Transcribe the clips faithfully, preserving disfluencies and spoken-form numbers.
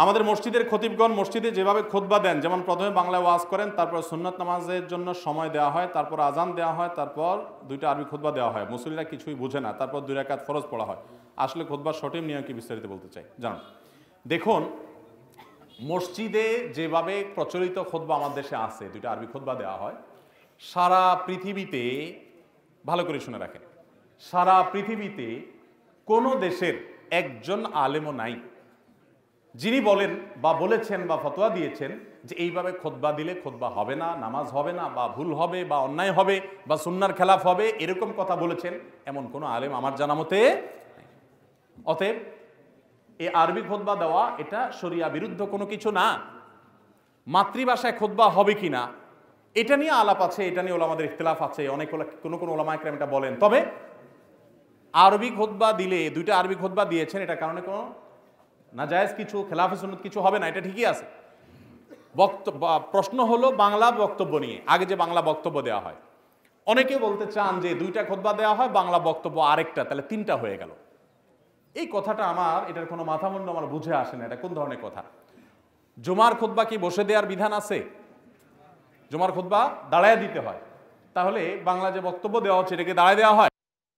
আমাদের মসজিদের খতিবগণ মসজিদে যেভাবে খুতবা দেন, যেমন প্রথমে বাংলায় ওয়াজ করেন, তারপর সুন্নত নামাজের জন্য সময় দেওয়া হয়, তারপর আজান দেওয়া হয়, তারপর দুইটা আরবি খুতবা দেওয়া হয়। মুসল্লিরা কিছুই বুঝে না, তারপর দুই রাকাত ফরজ পড়া হয়। আসলে খুতবার সঠিক নিয়ম কি বিস্তারিত বলতে চাই, জানুন। দেখুন, মসজিদে যেভাবে প্রচলিত খুতবা আমার দেশে আছে, দুইটা আরবি খুতবা দেওয়া হয়। সারা পৃথিবীতে, ভালো করে শুনে রাখেন, সারা পৃথিবীতে কোনো দেশের একজন আলেমও নাই যিনি বলেন বা বলেছেন বা ফতোয়া দিয়েছেন যে এইভাবে খুতবা দিলে খুতবা হবে না, নামাজ হবে না, বা ভুল হবে, বা অন্যায় হবে, বা সুন্নাহর খেলাফ হবে, এরকম কথা বলেছেন এমন কোনো আলেম আমার জানা মতে। অতএব এই আরবি খুতবা দেওয়া এটা শরিয়া বিরুদ্ধ কোনো কিছু না। মাতৃভাষায় খুতবা হবে কিনা এটা নিয়ে আলাপ আছে, এটা নিয়ে ওলামাদের ইখতিলাফ আছে, অনেক কোনো কোনো ওলামা ইকরাম এটা বলেন। তবে আরবি খুতবা দিলে, দুইটা আরবি খুতবা দিয়েছেন, এটা কারণে কোনো নাজায়েজ কিছু, খেলাফে সুন্নত কিছু হবে না, এটা ঠিকই আছে। বক্তব্য, প্রশ্ন হলো বাংলা বক্তব্য নিয়ে। আগে যে বাংলা বক্তব্য দেওয়া হয়, অনেকে বলতে চান যে দুইটা খুতবা দেওয়া হয়, বাংলা বক্তব্য আরেকটা, তাহলে তিনটা হয়ে গেল। এই কথাটা আমার, এটার কোনো মাথামুন্ড আমার বুঝে আসে না, এটা কোন ধরনের কথা। জুমার খুতবা কি বসে দেওয়ার বিধান আছে? জুমার খুতবা দাঁড়ায় দিতে হয়, তাহলে বাংলা যে বক্তব্য দেওয়া হচ্ছে এটাকে দাঁড়ায় দেওয়া হয়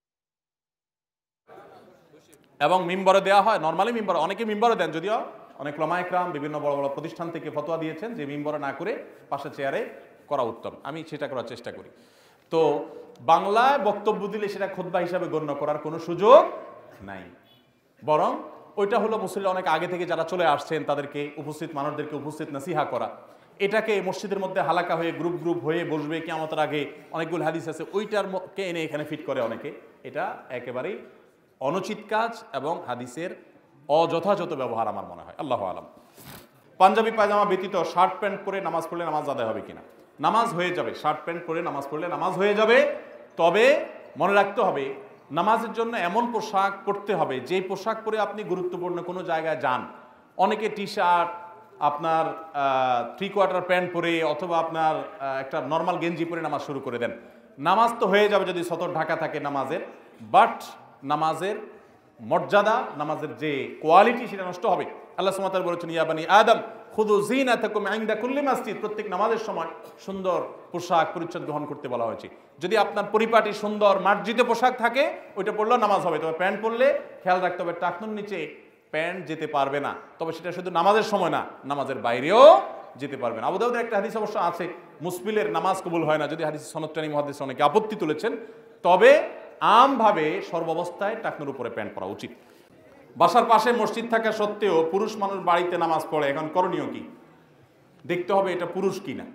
এবং মিম্বরে দেওয়া হয়। নর্মালি মিম্বরে, অনেকে মিম্বরে দেন, যদিও অনেক উলামা ইকরাম বিভিন্ন বড় বড় প্রতিষ্ঠান থেকে ফতোয়া দিয়েছেন যে মিম্বরে না করে পাশে চেয়ারে করা উত্তম। আমি সেটা করার চেষ্টা করি। তো বাংলায় বক্তব্য দিলে সেটা খুতবা হিসাবে গণ্য করার কোনো সুযোগ নাই, বরং ওইটা হলো মুসল্লি অনেক আগে থেকে যারা চলে আসছেন তাদেরকে, উপস্থিত মানুষদেরকে উপস্থিত নসিহা করা। এটাকে মসজিদের মধ্যে হালাকা হয়ে গ্রুপ গ্রুপ হয়ে বসবে কিয়ামতের আগে, অনেকগুলো হাদিস আছে, ওইটার কে এনে এখানে ফিট করে অনেকে। এটা একেবারেই অনুচিত কাজ এবং হাদিসের অযথাযথ ব্যবহার আমার মনে হয়। আল্লাহু আলাম। পাঞ্জাবি পায়জামা ব্যতীত শার্ট প্যান্ট পরে নামাজ পড়লে নামাজ আদায় হবে কিনা? নামাজ হয়ে যাবে, শার্ট প্যান্ট পরে নামাজ পড়লে নামাজ হয়ে যাবে। তবে মনে রাখতে হবে, নামাজের জন্য এমন পোশাক পরতে হবে যে পোশাক পরে আপনি গুরুত্বপূর্ণ কোনো জায়গায় যান। অনেকে টি শার্ট, আপনার থ্রি কোয়ার্টার প্যান্ট পরে অথবা আপনার একটা নর্মাল গেঞ্জি পরে নামাজ শুরু করে দেন। নামাজ তো হয়ে যাবে যদি সতর ঢাকা থাকে নামাজের, বাট নামাজের মর্যাদা, নামাজের যে কোয়ালিটি, সেটা নষ্ট হবে। আল্লাহ সুবহানাহু ওয়া তাআলা বলেছেন, ইয়া বানি আদম খুযু যিনাতাকুম ইনদা কুল্লি মসজিদ। প্রত্যেক নামাজের সময় সুন্দর পোশাক পরিচ্ছদ গ্রহণ করতে বলা হয়েছে। যদি আপনার পরিপাটি সুন্দর মার্জিত পোশাক থাকে, ওইটা পরলেও নামাজ হবে। তবে প্যান্ট পরলে খেয়াল রাখতে হবে, টাকনুর নিচে প্যান্ট যেতে পারবে না। তবে সেটা শুধু নামাজের সময় না, নামাজের বাইরেও যেতে পারবে না। আবু দাউদের একটা হাদিস অবশ্য আছে, মুসবিলের নামাজ কবুল হয় না, যদি হাদিস সনদটানি মুহাদ্দিস অনেকে আপত্তি তুলেছেন। তবে আমভাবে সর্বাবস্থায় টাকনুর উপরে প্যান্ট পরা উচিত। বাসার পাশে মসজিদ থাকা সত্ত্বেও পুরুষ মানুষ বাড়িতে নামাজ পড়ে, এখন করণীয় কি? দেখতে হবে এটা পুরুষ কিনা।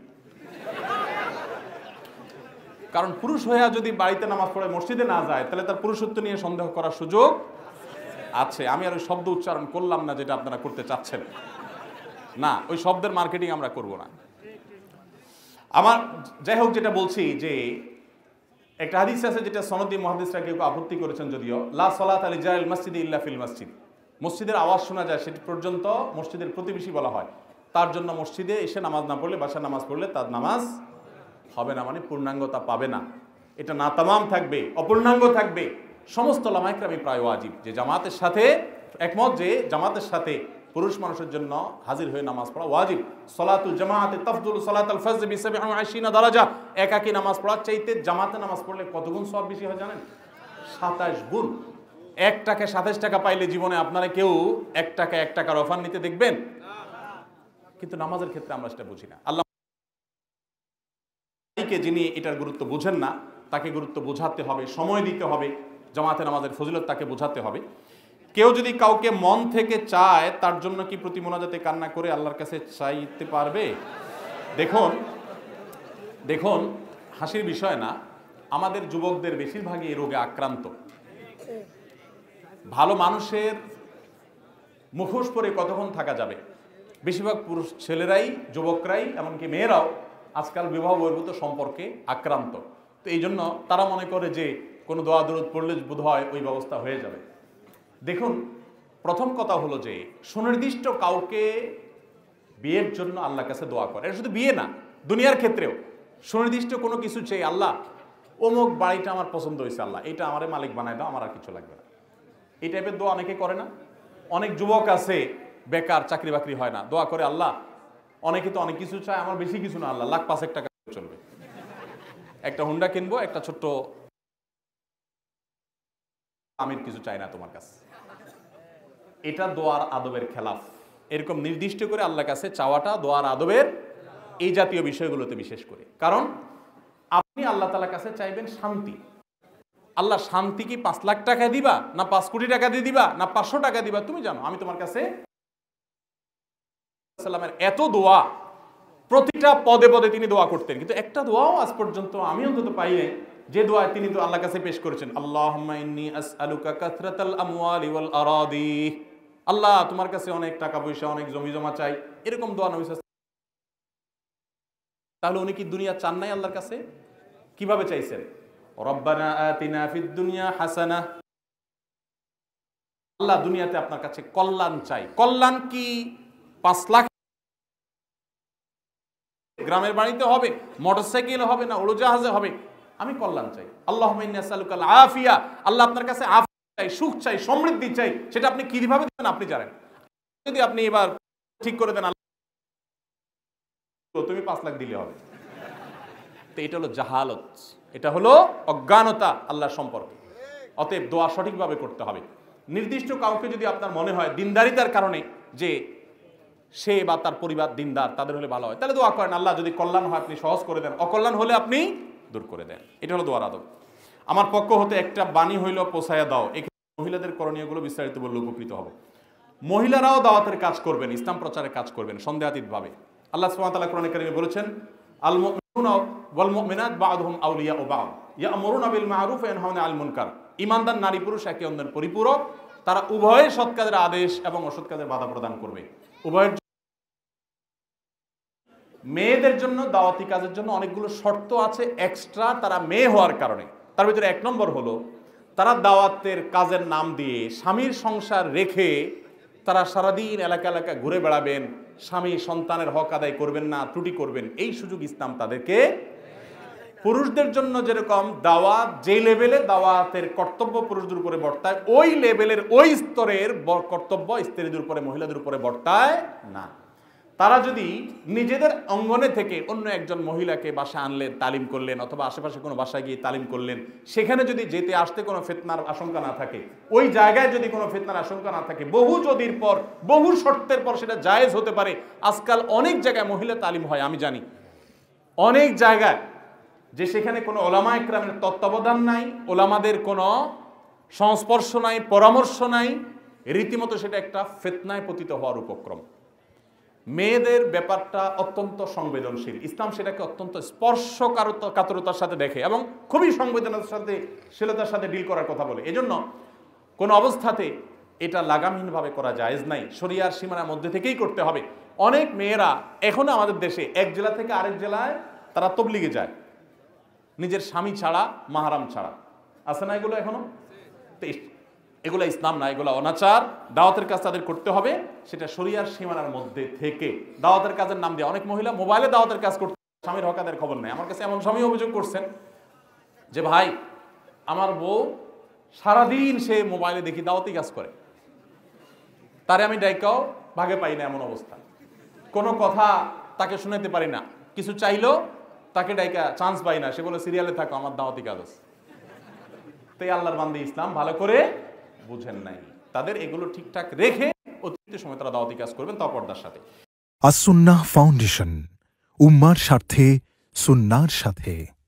কারণ পুরুষ হইয়া যদি বাড়িতে নামাজ পড়ে মসজিদে না যায়, তাহলে তার পুরুষত্ব নিয়ে সন্দেহ করার সুযোগ আছে। আমি আর ওই শব্দ উচ্চারণ করলাম না যেটা আপনারা করতে চাচ্ছেন, না, ওই শব্দের মার্কেটিং আমরা করব না। আমার যাই হোক, যেটা বলছি যে একটা হাদিস আছে যেটা সনদি মুহাদ্দিসরা কেউ আপত্তি করেছেন, যদিও লা সালাত আলি জারিল মসজিদ ইল্লা ফিল মসজিদ। মসজিদের আওয়াজ শোনা যায় সেটি পর্যন্ত মসজিদের প্রতিবেশী বলা হয়। তার জন্য মসজিদে এসে নামাজ না পড়লে, বাসায় নামাজ পড়লে তার নামাজ হবে না, মানে পূর্ণাঙ্গতা পাবে না। এটা না তামাম থাকবে, অপূর্ণাঙ্গ থাকবে। সমস্ত উলামা ইকরামই প্রায় ওয়াজিব, যে জামাতের সাথে একমত যে জামাতের সাথে পুরুষ মানুষের জন্য হাজির হয়ে নামাজ পড়া ওয়াজিব। সলাতুল জামাআতি তাফদুলু সালাতাল ফজর বিসাবঈ ওয়া আশরিনা দারাজা। একাকী নামাজ পড়ার চাইতে জামাতে নামাজ পড়লে কত গুণ সওয়াব বেশি হয় জানেন? সাতাশ গুণ। এক টাকায় সাতাশ টাকা পাইলে জীবনে আপনারা কেউ এক টাকা এক টাকার অফার নিতে দেখবেন? কিন্তু নামাজের ক্ষেত্রে আমরা সেটা বুঝি না। আল্লাহ যিনি এটার গুরুত্ব বুঝেন না, তাকে গুরুত্ব বোঝাতে হবে, সময় দিতে হবে, জামাতে নামাজের ফজিলত তাকে বোঝাতে হবে। কেউ যদি কাউকে মন থেকে চায়, তার জন্য কি প্রতি মোনাজাতে কান্না করে আল্লাহর কাছে চাইতে পারবে? দেখুন দেখুন হাসির বিষয় না, আমাদের যুবকদের বেশিরভাগই এই রোগে আক্রান্ত। ভালো মানুষের মুখোশ পরে কতক্ষণ থাকা যাবে? বেশিরভাগ পুরুষ ছেলেরাই, যুবকরাই, এমনকি মেয়েরাও আজকাল বিবাহ বহির্ভূত সম্পর্কে আক্রান্ত। তো এই জন্য তারা মনে করে যে কোনো দোয়া দরুদ পড়লে বোধ হয় ওই ব্যবস্থা হয়ে যাবে। দেখুন, প্রথম কথা হলো যে সুনির্দিষ্ট কাউকে বিয়ের জন্য আল্লাহর কাছে দোয়া করে, এটা শুধু বিয়ে না, দুনিয়ার ক্ষেত্রেও সুনির্দিষ্ট কোনো কিছু চেয়ে, আল্লাহ অমুক বাড়িটা আমার পছন্দ হয়েছে, আল্লাহ এটা আমারে মালিক বানায় দাও, আমার আর কিছু লাগবে না, এই টাইপের দোয়া অনেকে করে না। অনেক যুবক আছে বেকার, চাকরি বাকরি হয় না, দোয়া করে আল্লাহ অনেকে তো অনেক কিছু চায়, আমার বেশি কিছু না আল্লাহ লাখ পাঁচেক টাকা চলবে, একটা হুন্ডা কিনবো, একটা ছোট্ট আমির কিছু চাই না তোমার কাছে। এটা দোয়ার আদবের খেলাফ। এরকম নির্দিষ্ট করে আল্লাহর কাছে চাওয়াটা দোয়ার আদবের এই জাতীয় বিষয়গুলোতে বিশেষ করে। কারণ আপনি আল্লাহ তাআলার কাছে চাইবেন শান্তি। আল্লাহ শান্তি কি পাঁচ লাখ টাকা দিবা, না পাঁচ কোটি টাকা দিয়ে দিবা, না পাঁচশো টাকা দিবা, তুমি জানো। আমি তোমার কাছে সাল্লামের এত দোয়া, প্রতিটা পদে পদে তিনি দোয়া করতেন, কিন্তু একটা দোয়াও আজ পর্যন্ত আমি অন্তত পাই নাই যে দোয়া তিনি তো আল্লাহর কাছে পেশ করেছেন, আল্লাহুম্মা ইন্নী আসআলুকা কাসরাতাল আমওয়ালি ওয়াল আরাদি। আল্লাহ তোমার কাছে অনেক টাকা পয়সা, অনেক জমি জমা চাই, এরকম দোয়া নবী সাল্লাল্লাহু আলাইহি ওয়াসাল্লাম। তাহলে উনি কি দুনিয়া চান নাই আল্লাহর কাছে? কিভাবে চাইছেন? রব্বানা আতিনা ফিদ দুনিয়া হাসানাহ। আল্লাহ দুনিয়াতে আপনার কাছে কল্যাণ চাই। কল্যাণ কি পাঁচ লাখ গ্রামের বাড়িতে হবে, মোটরসাইকেল হবে, না উড়োজাহাজে হবে? আমি কল্যাণ চাই। আল্লাহুম্মা ইন্নী আসআলুকাল আফিয়া। আল্লাহ আপনার কাছে আফিয়া চাই, সুখ চাই, সমৃদ্ধি চাই। সেটা আপনি কিভাবে দিবেন আপনি জানেন। যদি আপনি এবার ঠিক করে দেন আল্লাহ তুমি পাঁচ লাখ দিলে হবে, তো এটা হলো জাহালত, এটা হলো অজ্ঞানতা আল্লাহর সম্পর্কে। অতএব দোয়া সঠিকভাবে করতে হবে। নির্দিষ্ট কাউকে যদি আপনার মনে হয় দিনদারিতার কারণে যে সে বা তার পরিবার দিনদার, তাদের হলে ভালো হয়, তাহলে দোয়া করেন আল্লাহ যদি কল্যাণ হয় আপনি সহজ করে দেন, অকল্যাণ হলে আপনি দূর করে দেন। এটা হলো দোয়ার আদব। আমার পক্ষ হতে একটা বাণী হইল পৌঁছায়া দাও। এখানে মহিলাদের করণীয়গুলো বিস্তারিত বললে উপকৃত হব। মহিলারাও দাওয়াতের কাজ করবেন, ইসলাম প্রচারের কাজ করবেন সন্দেহাতীতভাবে। আল্লাহ সুবহানাহু ওয়া তাআলা কোরআনে কারিমে বলেছেন, আল মুমিনুনা ওয়াল মুমিনাত বা'দুহুম আউলিয়াউ বা'দ ইয়া'মুরুনা বিল মা'রুফ ওয়া ইয়ানহাউনা আনিল মুনকার। ঈমানদার নারী পুরুষ একে অন্যের পরিপূরক, তারা উভয়ে সৎ কাজের আদেশ এবং অসৎ কাজের বাধা প্রদান করবে। উভয়ের মেয়েদের জন্য দাওয়াতি কাজের জন্য অনেকগুলো শর্ত আছে এক্সট্রা, তারা মেয়ে হওয়ার কারণে। তার ভিতরে এক নম্বর হলো তারা দাওয়াতের কাজের নাম দিয়ে স্বামীর সংসার রেখে তারা সারাদিন এলাকা এলাকা ঘুরে বেড়াবেন, স্বামী সন্তানের হক আদায় করবেন না, ত্রুটি করবেন, এই সুযোগ ইসলাম তাদেরকে। পুরুষদের জন্য যেরকম দাওয়াত যে লেভেলে দাওয়াতের কর্তব্য পুরুষদের উপরে বর্তায়, ওই লেভেলের ওই স্তরের কর্তব্য স্ত্রীদের উপরে মহিলাদের উপরে বর্তায় না। তারা যদি নিজেদের অঙ্গনে থেকে অন্য একজন মহিলাকে বাসায় আনলেন, তালিম করলেন, অথবা আশেপাশে কোনো বাসায় গিয়ে তালিম করলেন, সেখানে যদি যেতে আসতে কোনো ফিতনার আশঙ্কা না থাকে, ওই জায়গায় যদি কোনো ফিতনার আশঙ্কা না থাকে, বহু যদির পর বহু শর্তের পর সেটা জায়েজ হতে পারে। আজকাল অনেক জায়গায় মহিলা তালিম হয়, আমি জানি অনেক জায়গায়, যে সেখানে কোনো ওলামা ইকরামের তত্ত্বাবধান নাই, ওলামাদের কোনো সংস্পর্শ নাই, পরামর্শ নাই, রীতিমতো সেটা একটা ফিতনায় পতিত হওয়ার উপক্রম। মেয়েদের ব্যাপারটা অত্যন্ত সংবেদনশীল, ইসলাম সেটাকে অত্যন্ত স্পর্শকাতরতার সাথে দেখে এবং খুবই সংবেদনশীলতার সাথে শীলতার সাথে ডিল করার কথা বলে। এজন্য কোনো অবস্থাতে এটা লাগামহীনভাবে করা জায়েজ নাই, শরিয়ার সীমানার মধ্যে থেকেই করতে হবে। অনেক মেয়েরা এখনো আমাদের দেশে এক জেলা থেকে আরেক জেলায় তারা তবলিগে যায়, নিজের স্বামী ছাড়া, মাহারাম ছাড়া। আছে না এগুলো এখনো? এগুলো ইসলাম না, এগুলো অনাচার। দাওয়াতের কাজ তাদের করতে হবে, সেটা শরিয়ার সীমানার মধ্যে থেকে। দাওয়াতের কাজের নাম দিয়ে অনেক মহিলা মোবাইলে দাওয়াতের কাজ করতে, স্বামীর হক আদায়ের খবর নেই। আমার কাছে এমন স্বামী অভিযোগ করছেন যে ভাই আমার বউ সারাদিন সে মোবাইলে দেখি দাওয়াতি কাজ করে, তারে আমি ডাইকাও ভাগে পাই না, এমন অবস্থা। কোনো কথা তাকে শুনাতে পারি না, কিছু চাইলেও তাকে ডাইকা চান্স পাই না, সে বলে সিরিয়ালে থাকো আমার দাওয়াতি কাজ আছে। তাই আল্লাহর বান্দা ইসলাম ভালো করে বুঝেন নাই, তাদের এগুলো ঠিকঠাক রেখে অতিরিক্ত সময় তারা দাওয়াতি কাজ করবেন, তা পর্দার সাথে। আস সুন্নাহ ফাউন্ডেশন, উম্মার স্বার্থে সুন্নাহর সাথে।